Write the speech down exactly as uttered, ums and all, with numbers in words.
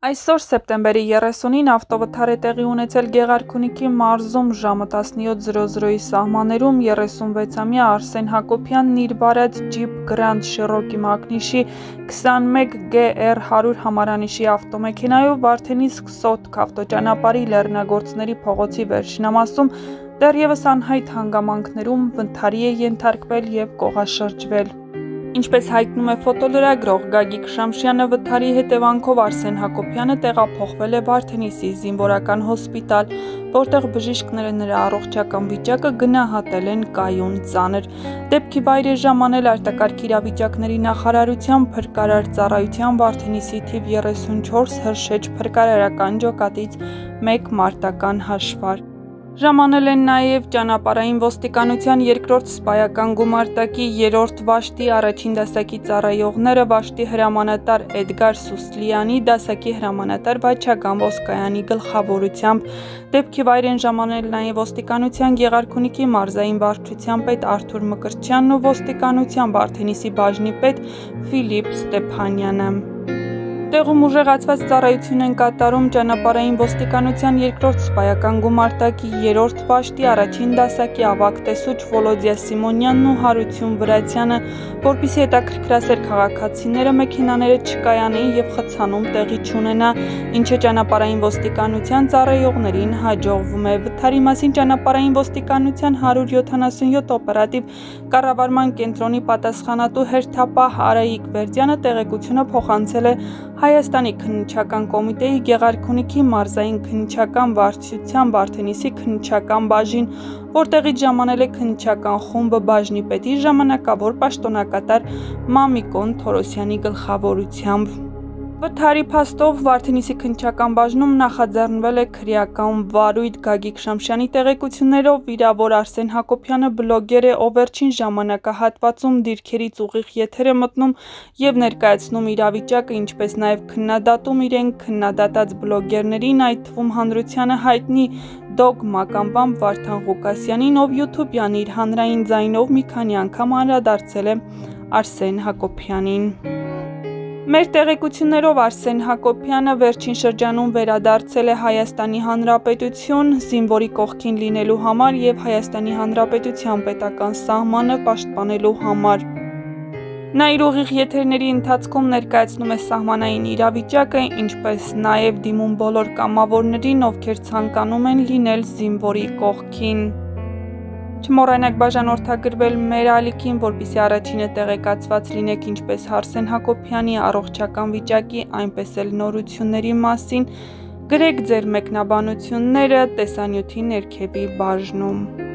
Այսօր սեպտեմբերի երեսունին ավտովթար է տեղի ունեցել Գեղարքունիքի մարզում ժամը տասնյոթ զրո զրոյի սահմաններում երեսունվեցամյա Արսեն Հակոբյանն իր վարած ջիփ Grand Cherokee մակնիշի քսանմեկ G R հարյուր համարանիշի ավտոմեքենայով Վարդենիսկ Սոտք ավտոճանապարհի լեռնագործների փողոցի վերջնամասում դեռևս անհայտ հանգամանքներում վթարի է ենթարկվել և կողաշրջվել։ Ինչպես հայտնում է ֆոտոլրագրող Գագիկ Շամշյանը, վթարի հետևանքով Արսեն Հակոբյանը տեղափոխվել է Վարդենիսի զինվորական հոսպիտալ, որտեղ բժիշկները նրա առողջական վիճակը գնահատել են կայուն ծանր։ Դեպքի վայր է ժամանել արտակարգ իրավիճակների նախարարության փրկարար ծառայության Վարդենիսի թիվ երեսունչորս հրշեջ փրկարարական ջոկատից մեկ մարտական հաշվար։ Ժամանել են նաև ճանապարհային ոստիկանության երկրորդ սպայական գումարտակի երրորդ վաշտի առաջին դասակի ծառայողները վաշտի հրամանատար Էդգար Սուսլյանի, դասակի հրամանատար Վաչագան Ոսկայանի գլխավորությամբ։ Դեպքի վայր են ժամանել նաև ոստիկանության Գեղարքունիքի մարզային վարչության պետ Արթուր Մկրտչյանն ու ոստիկանության Վարդենիսի բաժնի պետ Ֆիլիպ Ստեփանյանը։ Տեղում ուժեղացված ծառայություն են կատարում ճանապարհային ոստիկանության երկրորդ սպայական գումարտակի երրորդ վաշտի առաջին դասակի ավագ տեսուչ Վոլոդյա Սիմոնյանն ու Հարություն Վրացյանը, որպեսզի հետաքրքրասեր քաղաքացիները մեքենաները չկայանեին եւ խցանում տեղի չունենա, ինչը ճանապարհային ոստիկանության ծառայողներին հաջողվում է։ Վթարի մասին ճանապարհային ոստիկանության հարյուր յոթանասունյոթ օպերատիվ կառավարման կենտրոնի պատասխանատու հերթապահ Արայիկ Վերդյանը տեղեկությունը փոխանցել է Հայաստանի քննիչական կոմիտեի Գեղարքունիքի մարզային քննիչական վարչության Վարդենիսի քննիչական բաժին, որտեղից ժամանել է քննիչական խումբը բաժնի պետի ժամանակավոր պաշտոնակատար Մամիկոն Թորոսյանի գլխավորությամբ։ Վթարի փաստով Վարդենիսի քննիչական բաժնում նախաձեռնվել է քրեական վարույթ Գագիկ Շամշյանի տեղեկություններով վիրավոր Արսեն Հակոբյանը բլոգեր է, ով վերջին ժամանակահատվածում դիրքերից ուղիղ եթեր է մտնում եւ ներկայացնում իրավիճակը, ինչպես նաեւ քննադատում իրեն քննադատած բլոգերներին, այդ թվում հանրությանը հայտնի Դոգ մականբամբ Վարդան Ղուկասյանին, ով յութուբյան իր հանրային ձայնով մի քանի անգամ անդրադարձել է Արսեն Հակոբյանին։ Մեր տեղեկություններով Արսեն Հակոբյանը վերջին շրջանում վերադարձել է Հայաստանի Հանրապետություն զինվորի կողքին լինելու համար եւ Հայաստանի Հանրապետության պետական սահմանը պաշտպանելու համար։ Նա իր ուղիղ եթերների ընթացքում ներկայացնում է սահմանային իրավիճակը, ինչպես նաև դիմում բոլոր կամավորներին, ովքեր ցանկանում են լինել զինվորի կողքին։ Չմոռանաք բաժանորդագրվել մեր ալիքին, որպեսզի առաջինը տեղեկացված լինեք ինչպես Արսեն Հակոբյանի առողջական վիճակի, այնպես էլ նորությունների մասին, գրեք ձեր մեկնաբանությունները տեսանյութի ներքևի բաժնում։